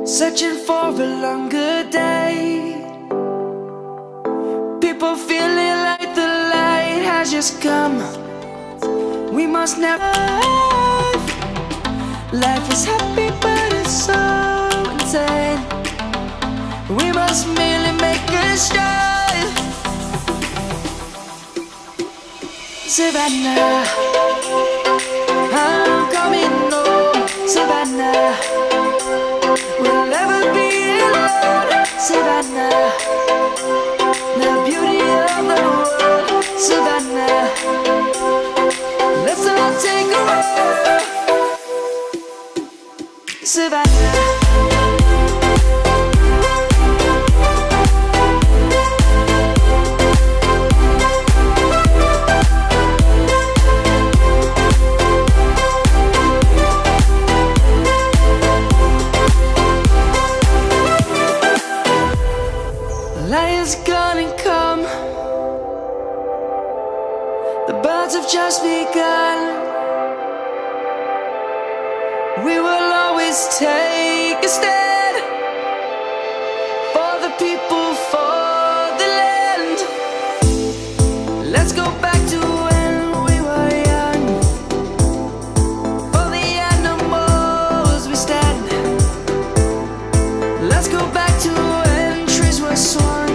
searching for a longer day. People feeling like the light has just come. We must never live. Life is happy but it's so insane. We must merely make a start. Savannah, I'm coming home. Savannah, we'll never be alone. Savannah, the beauty of the world. Savannah, let's all take a walk. Savannah. Lion's gonna come. The birds have just begun. We will always take a stand for the people, for the land. Let's go back to when we were young. For the animals we stand. Let's go back to when trees were swung.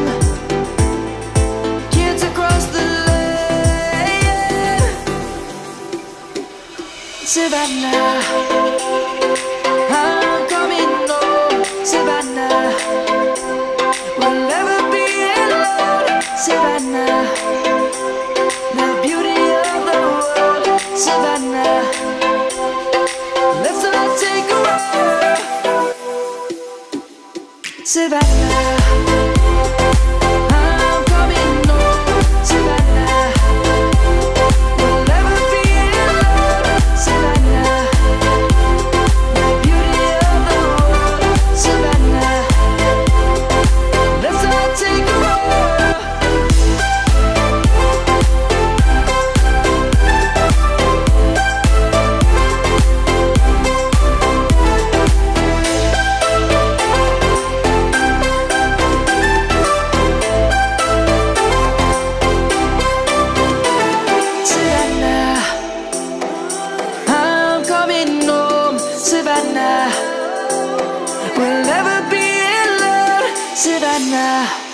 Kids across the land. Savannah, I'm coming home. Savannah, we'll never be alone. Savannah, the beauty of the world. Savannah, let's all take a walk. Savannah, I'm coming home. Savannah, we'll never be alone. Savannah, the beauty of the world. Savannah, let's all take a walk. Savannah, I'm coming home. Savannah, we'll never be alone. Savannah.